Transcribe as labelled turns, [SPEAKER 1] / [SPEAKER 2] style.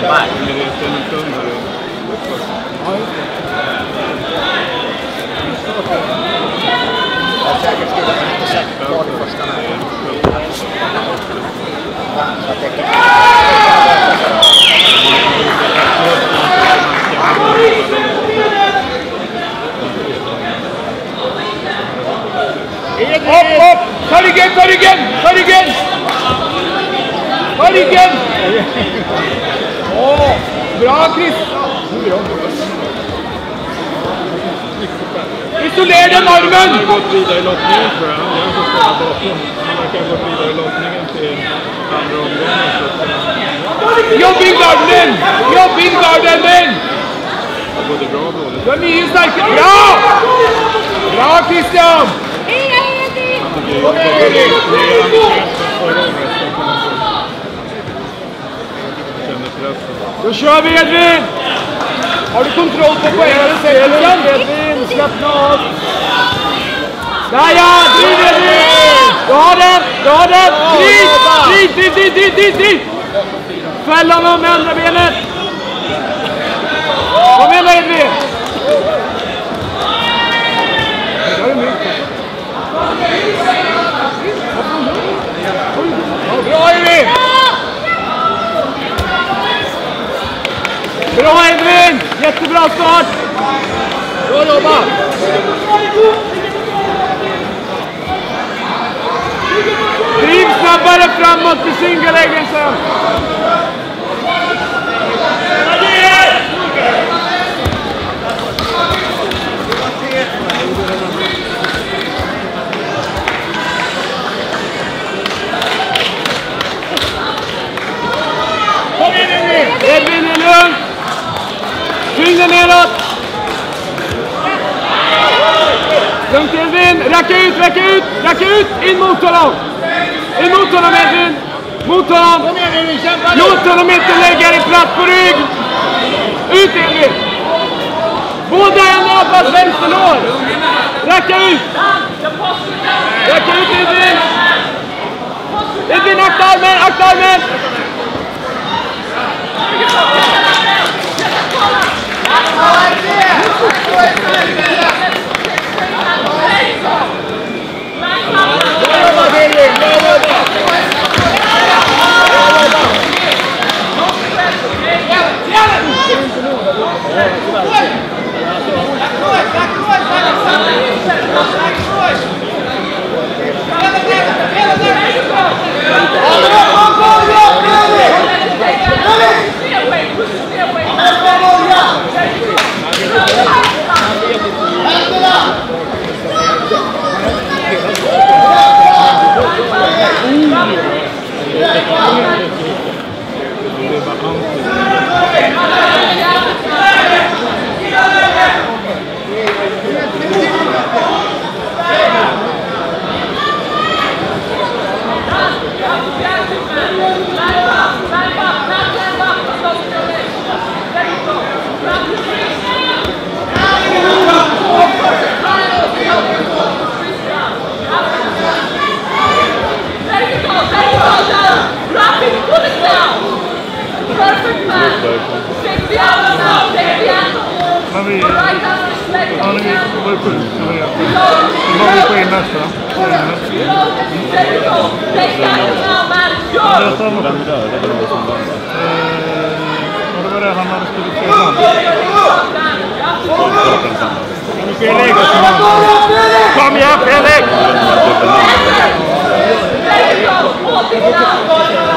[SPEAKER 1] Nej.
[SPEAKER 2] Eller det är en stund här.
[SPEAKER 1] Ja, just det. Jag har säkert skrivit att jag inte sett kvar det första här. Så att det kan...
[SPEAKER 2] Upp! Ta ryggen! Ta ryggen! Ta ryggen! Ta ryggen! Åh! Bra, Chris! Isolera den armen! Han har gått vidare i lottningen, tror jag. Han har fått spela bakom. Han verkar ha gått vidare i lottningen till andra omgången. Jobb in garden! Jobb in garden! Både bra och dåligt. Du har 9 starka. Bra! Bra, Christian! Kom igen, Erik! Då kör vi, Edvin! Har du kontroll på poängen? Edvin, slappna av! Där ja! Driv, Edvin! Du har den! Du har den! Driv! Fäll honom med andra benet! Kom igen, Edvin! Bra, Edvin! Bra, Edvin! Jättebra start! Bra jobbat! Driv snabbare framåt till singellägen sen! Edvin är lugn! Tyngden neråt! Lugnt Edvin! Racka ut! In mot honom! In mot honom Edvin! Mot honom! Låt honom inte lägga dig platt på rygg! Ut Edvin! Båda händerna fast vänster lår! Racka ut Edvin! Edvin, akta armen! Kom igen, Felix!